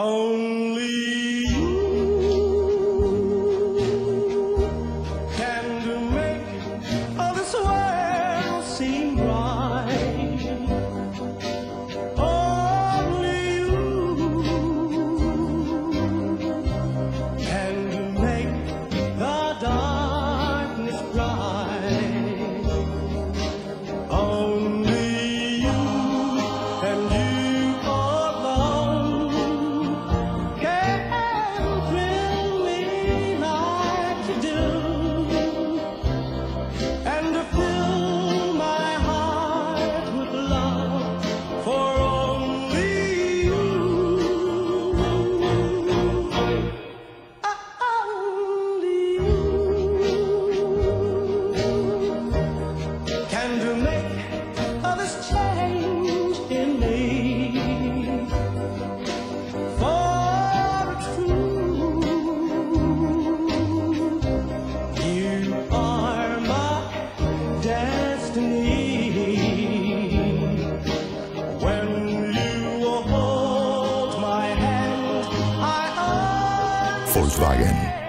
Only you can make all this world seem right. Only you can make the darkness bright. Only you and you alone can thrill me like you do, and to fill my heart with love for only you. Only you can make all this change in me. For it's true, you are my destiny. When you hold my hand, I Volkswagen.